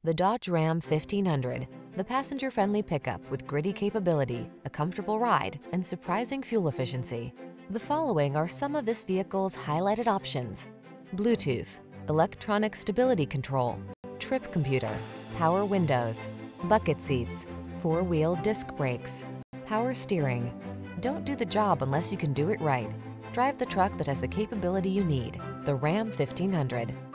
The Dodge Ram 1500, the passenger-friendly pickup with gritty capability, a comfortable ride, and surprising fuel efficiency. The following are some of this vehicle's highlighted options: Bluetooth, electronic stability control, trip computer, power windows, bucket seats, four-wheel disc brakes, power steering. Don't do the job unless you can do it right. Drive the truck that has the capability you need, the Ram 1500.